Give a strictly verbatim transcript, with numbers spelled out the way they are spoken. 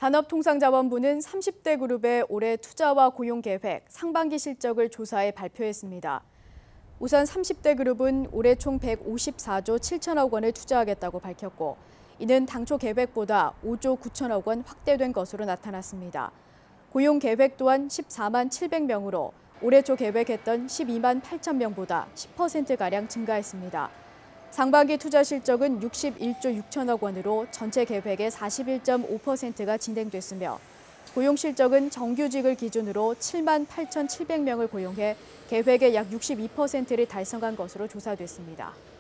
산업통상자원부는 삼십 대 그룹의 올해 투자와 고용 계획, 상반기 실적을 조사해 발표했습니다. 우선 삼십 대 그룹은 올해 총 백오십사조 칠천억 원을 투자하겠다고 밝혔고, 이는 당초 계획보다 오조 구천억 원 확대된 것으로 나타났습니다. 고용 계획 또한 십사만 칠백 명으로 올해 초 계획했던 십이만 팔천 명보다 십 퍼센트가량 증가했습니다. 상반기 투자 실적은 육십일조 육천억 원으로 전체 계획의 사십일 점 오 퍼센트가 진행됐으며, 고용 실적은 정규직을 기준으로 칠만 팔천칠백 명을 고용해 계획의 약 육십이 퍼센트를 달성한 것으로 조사됐습니다.